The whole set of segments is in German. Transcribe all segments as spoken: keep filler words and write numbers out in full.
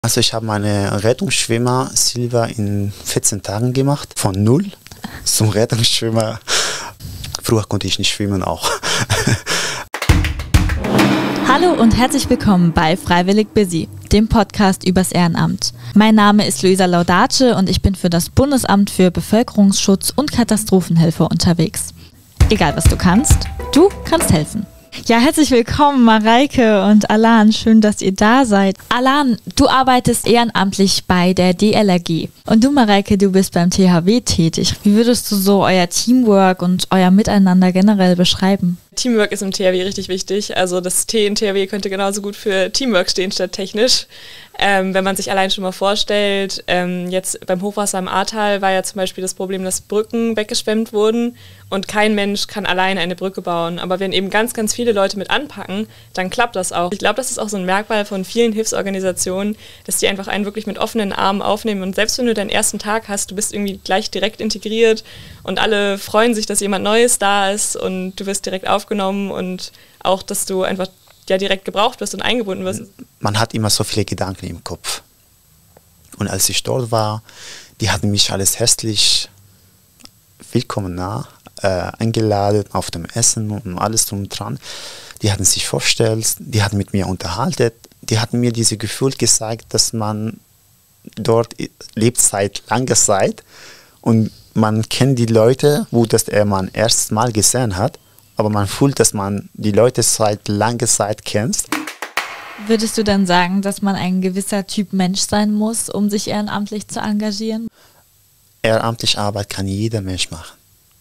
Also ich habe meine Rettungsschwimmer Silber in vierzehn Tagen gemacht, von null zum Rettungsschwimmer. Früher konnte ich nicht schwimmen auch. Hallo und herzlich willkommen bei Freiwillig Busy, dem Podcast übers Ehrenamt. Mein Name ist Luisa Laudace und ich bin für das Bundesamt für Bevölkerungsschutz und Katastrophenhilfe unterwegs. Egal was du kannst, du kannst helfen. Ja, herzlich willkommen Mareike und Alan, schön, dass ihr da seid. Alan, du arbeitest ehrenamtlich bei der D L R G und du Mareike, du bist beim T H W tätig. Wie würdest du so euer Teamwork und euer Miteinander generell beschreiben? Teamwork ist im T H W richtig wichtig, also das T in T H W könnte genauso gut für Teamwork stehen statt technisch. Ähm, wenn man sich allein schon mal vorstellt, ähm, jetzt beim Hochwasser im Ahrtal war ja zum Beispiel das Problem, dass Brücken weggeschwemmt wurden und kein Mensch kann alleine eine Brücke bauen. Aber wenn eben ganz, ganz viele Leute mit anpacken, dann klappt das auch. Ich glaube, das ist auch so ein Merkmal von vielen Hilfsorganisationen, dass die einfach einen wirklich mit offenen Armen aufnehmen und selbst wenn du deinen ersten Tag hast, du bist irgendwie gleich direkt integriert und alle freuen sich, dass jemand Neues da ist und du wirst direkt aufgenommen und auch, dass du einfach ja direkt gebraucht wirst und eingebunden wirst. Man hat immer so viele Gedanken im Kopf. Und als ich dort war, die hatten mich alles herzlich willkommen nah, äh, eingeladen auf dem Essen und alles drum und dran. Die hatten sich vorgestellt, die hatten mit mir unterhalten, die hatten mir dieses Gefühl gesagt, dass man dort lebt seit langer Zeit und man kennt die Leute, wo das er man erst mal gesehen hat, aber man fühlt, dass man die Leute seit langer Zeit kennt. Würdest du dann sagen, dass man ein gewisser Typ Mensch sein muss, um sich ehrenamtlich zu engagieren? Ehrenamtliche Arbeit kann jeder Mensch machen.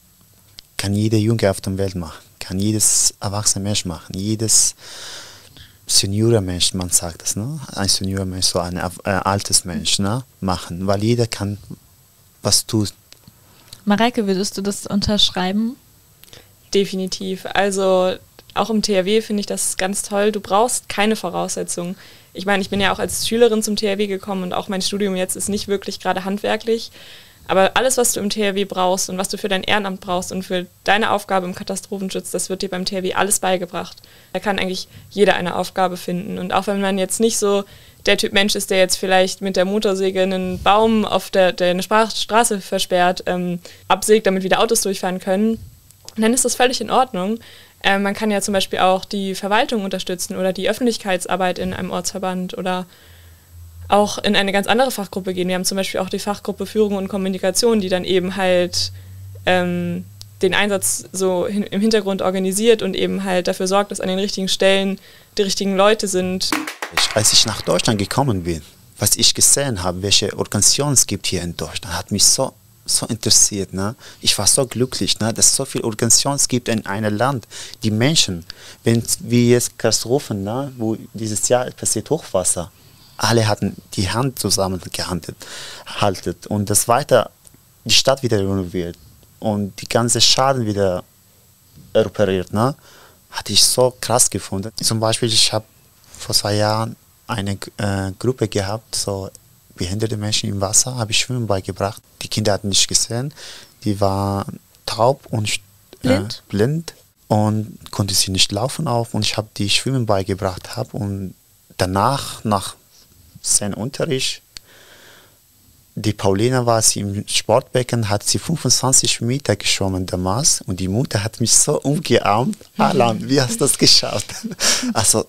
Kann jeder Junge auf der Welt machen. Kann jedes erwachsene Mensch machen. Jedes Seniorer-Mensch, man sagt das, ne? Ein Seniorer-Mensch, so ein äh, altes Mensch, ne? Machen. Weil jeder kann was tun. Mareike, würdest du das unterschreiben? Definitiv. Also auch im T H W finde ich das ganz toll. Du brauchst keine Voraussetzungen. Ich meine, ich bin ja auch als Schülerin zum T H W gekommen und auch mein Studium jetzt ist nicht wirklich gerade handwerklich. Aber alles, was du im T H W brauchst und was du für dein Ehrenamt brauchst und für deine Aufgabe im Katastrophenschutz, das wird dir beim T H W alles beigebracht. Da kann eigentlich jeder eine Aufgabe finden. Und auch wenn man jetzt nicht so der Typ Mensch ist, der jetzt vielleicht mit der Motorsäge einen Baum, auf der, der eine Straße versperrt, ähm, absägt, damit wieder Autos durchfahren können, dann ist das völlig in Ordnung. Äh, man kann ja zum Beispiel auch die Verwaltung unterstützen oder die Öffentlichkeitsarbeit in einem Ortsverband oder auch in eine ganz andere Fachgruppe gehen. Wir haben zum Beispiel auch die Fachgruppe Führung und Kommunikation, die dann eben halt ähm, den Einsatz so hin, im Hintergrund organisiert und eben halt dafür sorgt, dass an den richtigen Stellen die richtigen Leute sind. Ich, als ich nach Deutschland gekommen bin, was ich gesehen habe, welche Organisationen es gibt hier in Deutschland, hat mich so so interessiert. Ne? Ich war so glücklich, ne? Dass es so viele Organisationen gibt in einem Land. Die Menschen, wenn wie jetzt Katastrophen, ne? Wo dieses Jahr passiert Hochwasser, alle hatten die Hand zusammengehalten haltet und das weiter die Stadt wieder renoviert und die ganze Schaden wieder repariert. Ne? Hatte ich so krass gefunden. Zum Beispiel, ich habe vor zwei Jahren eine äh, Gruppe gehabt, so behinderte Menschen im Wasser, habe ich Schwimmen beigebracht. Die Kinder hatten nicht gesehen, die waren taub und äh, blind. blind und konnte sie nicht laufen auch und ich habe die Schwimmen beigebracht hab und danach, nach seinem Unterricht, die Paulina war sie im Sportbecken, hat sie fünfundzwanzig Meter geschwommen damals und die Mutter hat mich so umgearmt. Alan, wie hast du das geschafft? Also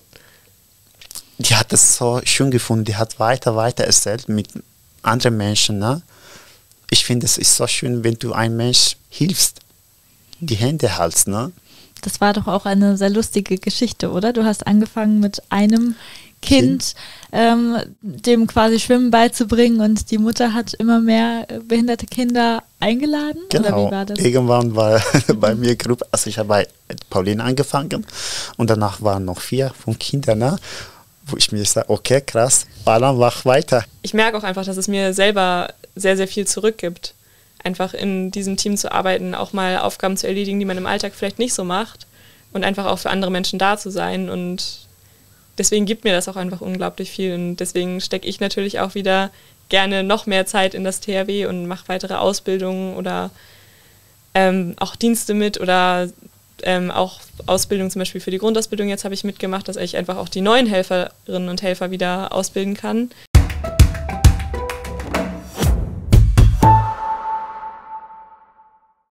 die hat das so schön gefunden, die hat weiter, weiter erzählt mit anderen Menschen. Ne? Ich finde, es ist so schön, wenn du einem Mensch hilfst, die Hände hältst. Ne? Das war doch auch eine sehr lustige Geschichte, oder? Du hast angefangen mit einem Kind, kind. Ähm, dem quasi Schwimmen beizubringen und die Mutter hat immer mehr behinderte Kinder eingeladen? Genau, oder wie war das? Irgendwann war bei mir Gruppe, also ich habe bei Pauline angefangen und danach waren noch vier, fünf Kinder, ne? Wo ich mir sage, okay, krass, Alan, mach weiter. Ich merke auch einfach, dass es mir selber sehr, sehr viel zurückgibt, einfach in diesem Team zu arbeiten, auch mal Aufgaben zu erledigen, die man im Alltag vielleicht nicht so macht und einfach auch für andere Menschen da zu sein und deswegen gibt mir das auch einfach unglaublich viel und deswegen stecke ich natürlich auch wieder gerne noch mehr Zeit in das T H W und mache weitere Ausbildungen oder ähm, auch Dienste mit oder ähm, auch Ausbildung zum Beispiel für die Grundausbildung jetzt habe ich mitgemacht, dass ich einfach auch die neuen Helferinnen und Helfer wieder ausbilden kann.